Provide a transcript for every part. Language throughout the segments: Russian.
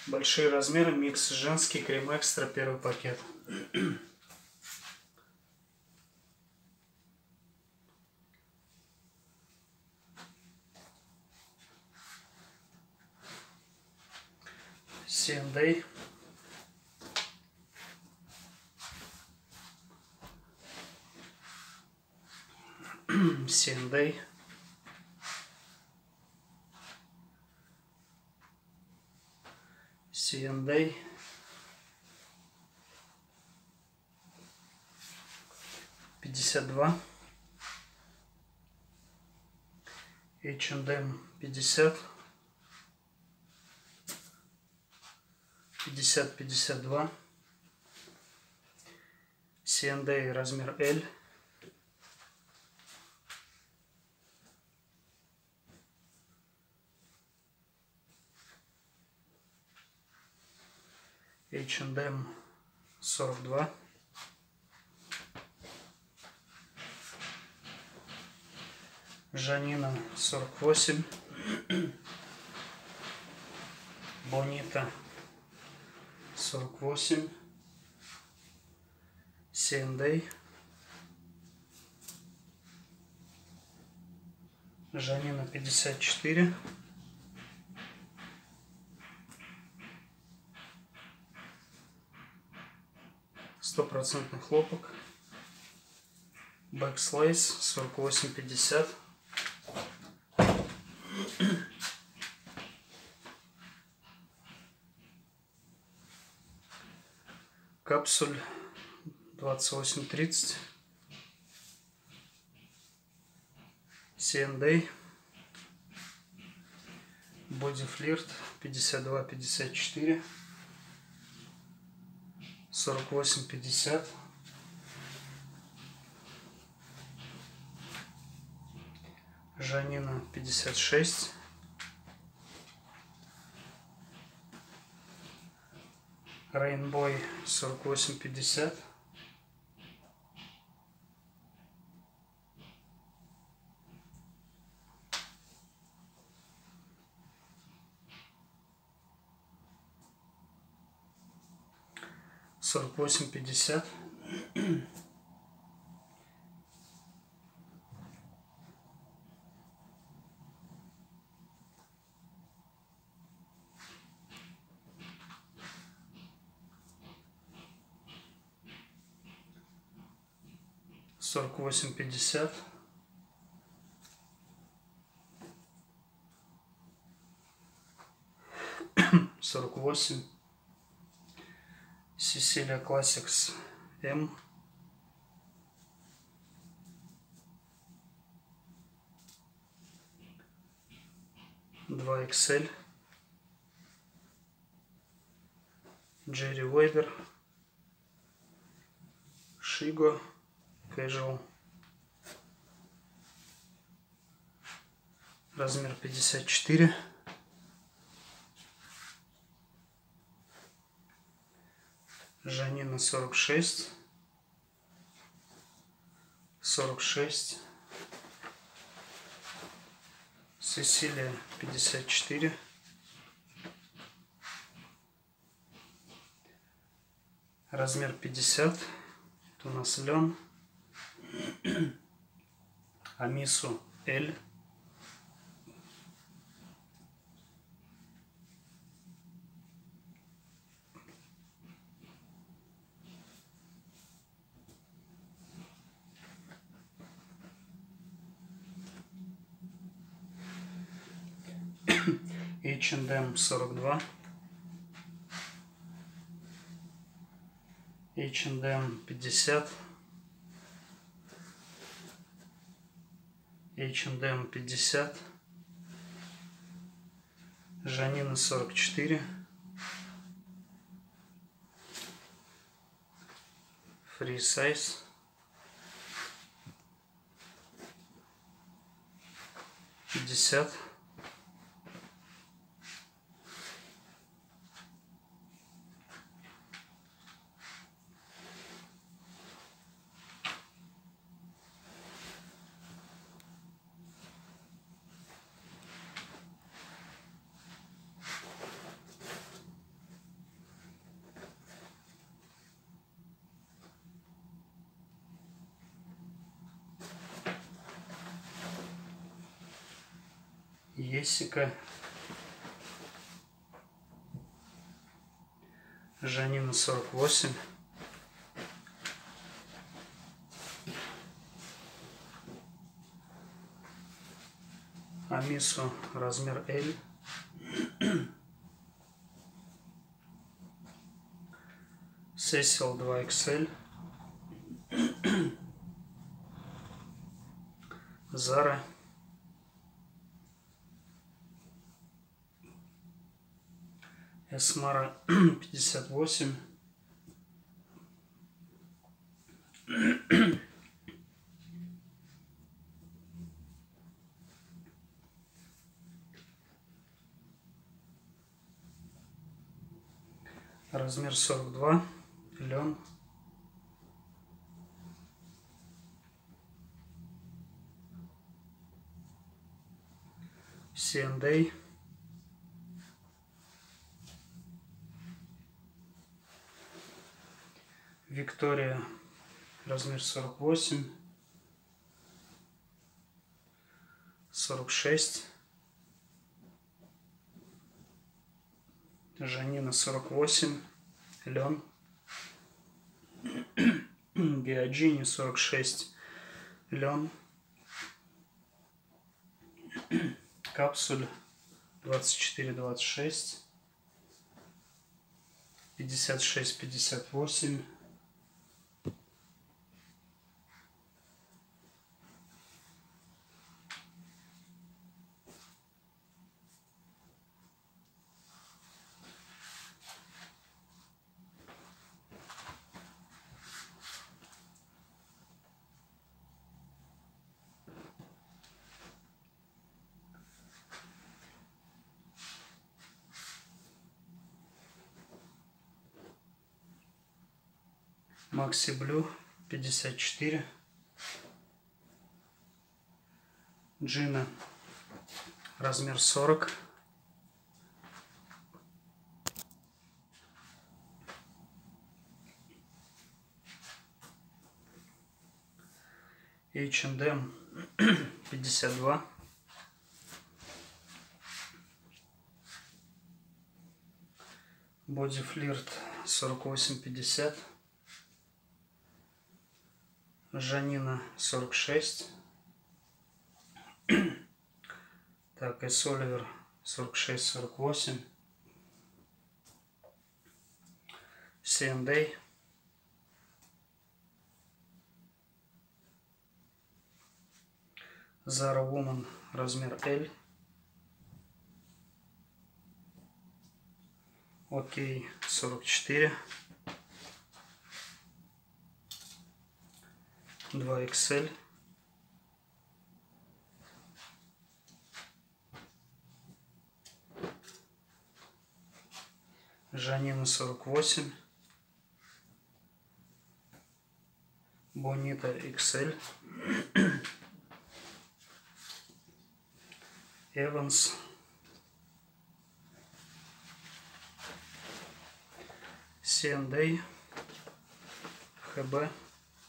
Большие размеры, микс женский, крем экстра, первый пакет. C&A. C&A. C&A. $52. H&M 50. 50-52. C&A размер L. H&M 42. Жанина 48. Бонита 48. C&A. Жанина 54. Стопроцентный хлопок. Бэкслейс 48-50. Капсуль 28-30. C&A. Боди Флирт 52-54. 48-50. Жанина 56. Рейнбой 48-50. Сорок восемь 50. Сорок восемь 50. Сорок восемь. Сесилия Классикс М. Два XL. Джерри Уэйдер. Шиго Casual. Размер 54. Жанина 46. 46. Сесилия 54. Размер 50. Это у нас лен. Амису L. H&M 42. H&M 50. H&M 50. Жанина 44. Free size. 50. Гессика, Жанина 48, Амису размер L, Сесил 2XL, Зара, Эсмара 58, размер 42, лен, C&A, Виктория, размер 48, 46, Жанина 48, лен, Геоджини 46, лен, Капсуль 24-26, 56-58, Макси Блю 54, Джина размер 40, H&M 52, Боди Флирт 48-50, Жанина 46, так, Эс Оливер 46-48, C&A, Zara Woman размер L, Окей 44, 2XL, Жанина 48, Бонита XL, Эванс, C&A, ХБ,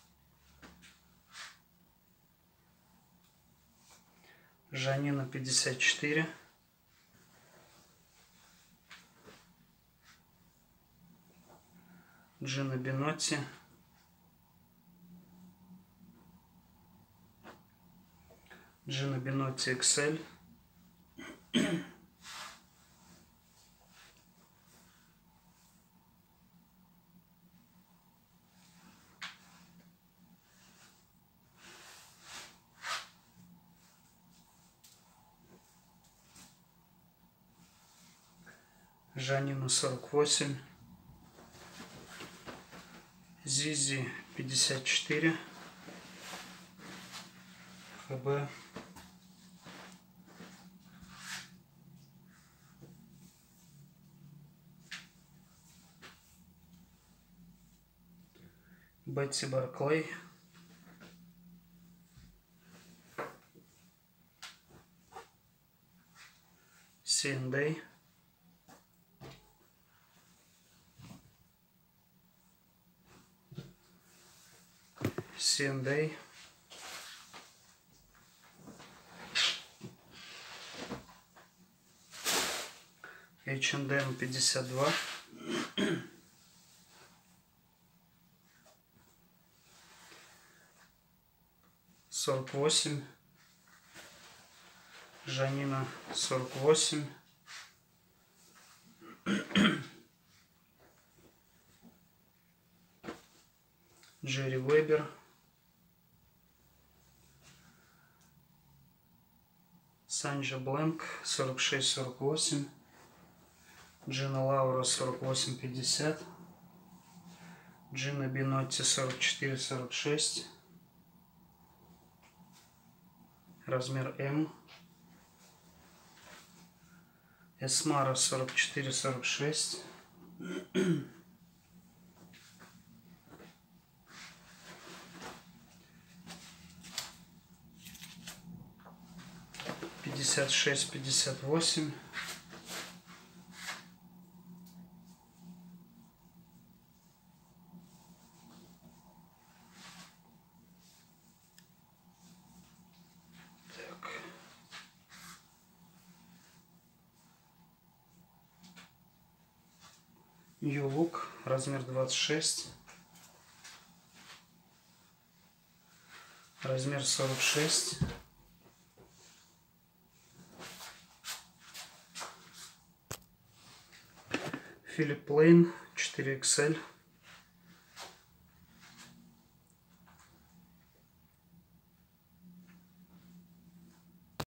Жанина 54, Джина Бинотти, Джина Бинотти XL, Жанина 48, Зизи 54, ХБ, Бетти Барклей, C&A, C&A, H&M 52. $48. Жанина 48. Джерри Вебер. Санджа Бленк 46-48. Джина Лаура 48-50. Джина Бинотти 44-46. Размер М. Эсмара 44-46. Пятьдесят 56-58. Так. New Look, размер 26. Размер 46. Philip Plain 4XL.